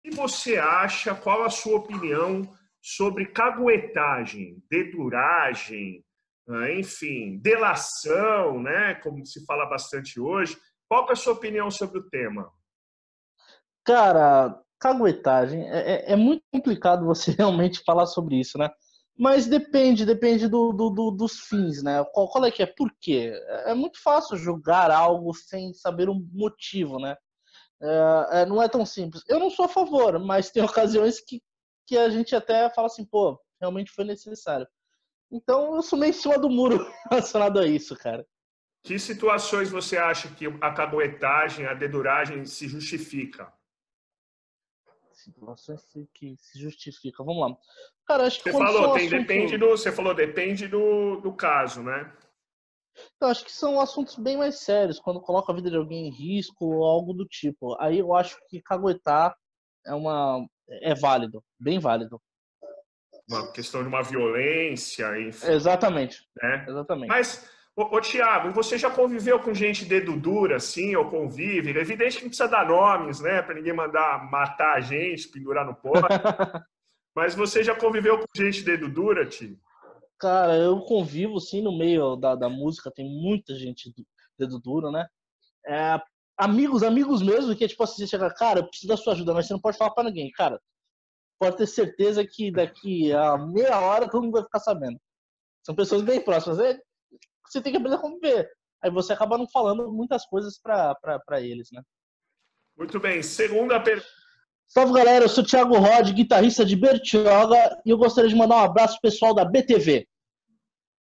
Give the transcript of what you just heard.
que você acha, qual a sua opinião sobre caguetagem, deduragem, enfim, delação, né, como se fala bastante hoje? Qual que é a sua opinião sobre o tema? Cara, caguetagem, é muito complicado você realmente falar sobre isso, né? Mas depende dos fins, né? Qual é que é? Por quê? É muito fácil julgar algo sem saber o motivo, né? Não é tão simples. Eu não sou a favor, mas tem ocasiões que a gente até fala assim, pô, realmente foi necessário. Então eu sou meio em cima do muro relacionado a isso, cara. Que situações você acha que a caguetagem, a deduragem se justifica? Situações que se justificam. Vamos lá. Cara, acho que Você quando falou, são depende assuntos. você falou, depende do caso, né? Eu acho que são assuntos bem mais sérios, quando coloca a vida de alguém em risco ou algo do tipo. Aí eu acho que caguetar é válido, bem válido. Uma questão de uma violência, enfim, Exatamente. né? Exatamente. Mas, Thiago, você já conviveu com gente dedo dura, assim, ou convive? É evidente que não precisa dar nomes, né? Para ninguém mandar matar a gente, pendurar no poste. Mas você já conviveu com gente dedo dura, Ti? Cara, eu convivo sim no meio da música, tem muita gente dedo duro, né? É, amigos mesmo, que é tipo assim, você chega, cara, eu preciso da sua ajuda, mas você não pode falar pra ninguém. Cara, pode ter certeza que daqui a meia hora todo mundo vai ficar sabendo. São pessoas bem próximas. Você tem que aprender a conviver. Aí você acaba não falando muitas coisas pra eles, né? Muito bem. Segunda pergunta. Salve, galera. Eu sou o Thiago Rod, guitarrista de Bertioga, e eu gostaria de mandar um abraço pro pessoal da BTV.